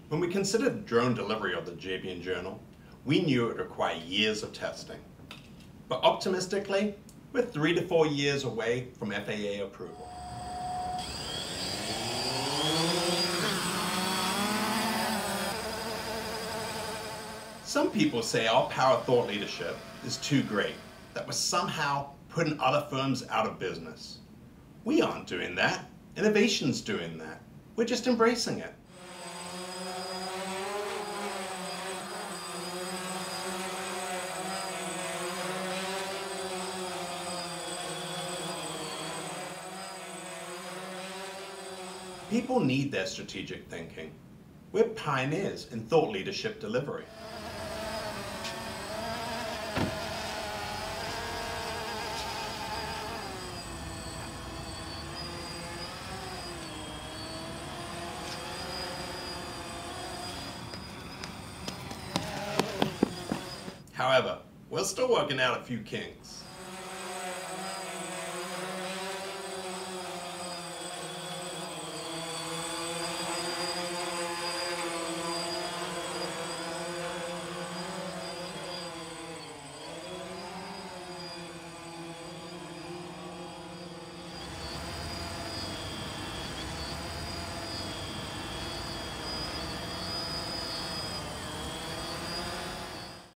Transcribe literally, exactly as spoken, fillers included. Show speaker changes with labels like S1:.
S1: When we considered drone delivery of the Jabian Journal, we knew it would require years of testing. But optimistically, we're three to four years away from F A A approval. Some people say our power thought leadership is too great, that we're somehow putting other firms out of business. We aren't doing that. Innovation's doing that. We're just embracing it. People need their strategic thinking. We're pioneers in thought leadership delivery. However, we're still working out a few kinks.